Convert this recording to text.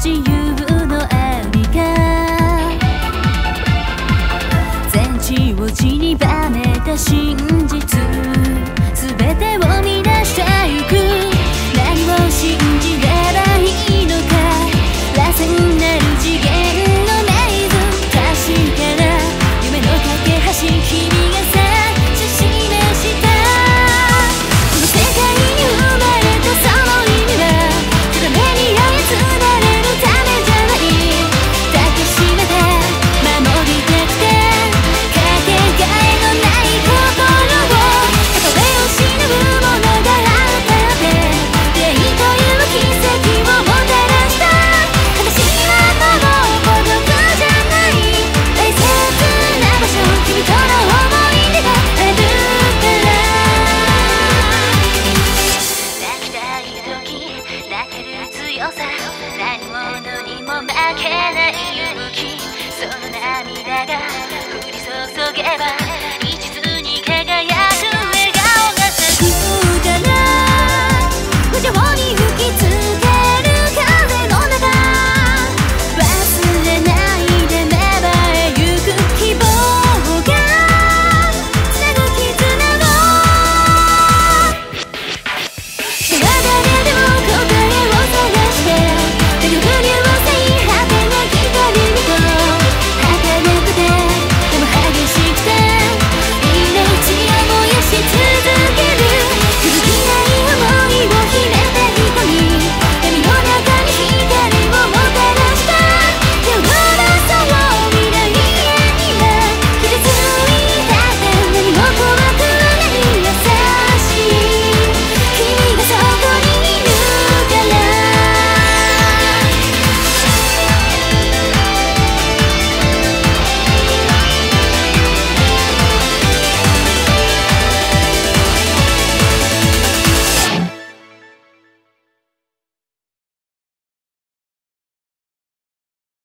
自由のありか、全地を散りばめた真実、全てを乱してゆく。何を信じればいいのか、螺旋なる次元のメイズ、確かな夢の架け橋、君がさし示した。この世界に生まれたその意味は、ただ目に操られるためじゃない。抱きしめて守りたくて、かけがえのない心を、たとえ失うものがあったって出会いという奇跡をもたらした。私はもう孤独じゃない、大切な場所、君との思い出があるから。泣きたい時泣ける強さ、何者にも負けない勇気、その涙が降り注げば